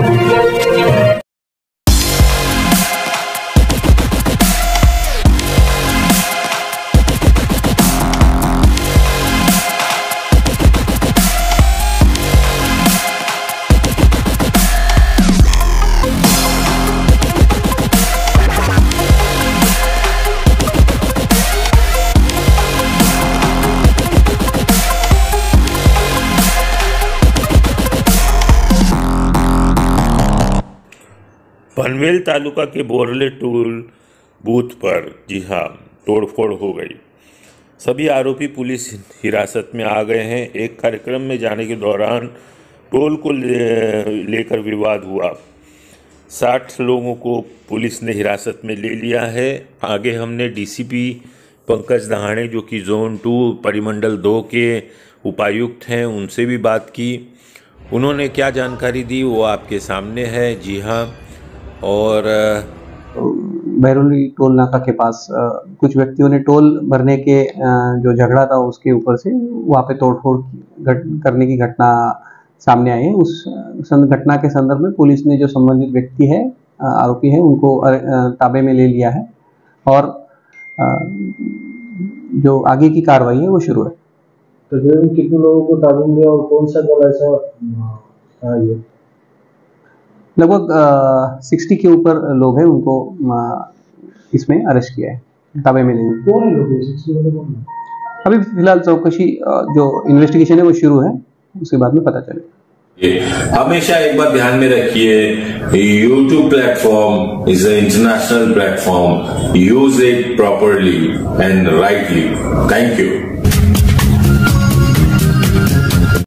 पनवेल तालुका के Borle toll booth पर जी हाँ तोड़फोड़ हो गई। सभी आरोपी पुलिस हिरासत में आ गए हैं। एक कार्यक्रम में जाने के दौरान टोल को लेकर विवाद हुआ। 60 लोगों को पुलिस ने हिरासत में ले लिया है। आगे हमने डीसीपी पंकज दहाड़े जो कि जोन 2 परिमंडल 2 के उपायुक्त हैं उनसे भी बात की। उन्होंने क्या जानकारी दी वो आपके सामने है। जी हाँ, और बैरोली टोल नाका के पास कुछ व्यक्तियों ने टोल भरने के जो झगड़ा था उसके ऊपर से वहाँ पे तोड़फोड़ करने की घटना सामने आई है। उस घटना के संदर्भ में पुलिस ने जो संबंधित व्यक्ति है आरोपी है उनको ताबे में ले लिया है और जो आगे की कार्रवाई है वो शुरू है। तो कितने लोगों को ताबे में लिया और कौन सा दल ऐसा था? ये लगभग 60 के ऊपर लोग हैं, उनको इसमें अरेस्ट किया है, ताबे में लेंगे। कौन है लोग 60 वाले कौन है? अभी फिलहाल चौकसी जो इन्वेस्टिगेशन है वो शुरू है, उसके बाद में पता चलेगा। हमेशा एक बात ध्यान में रखिए, YouTube platform is a international platform. Use it properly and rightly. Thank you.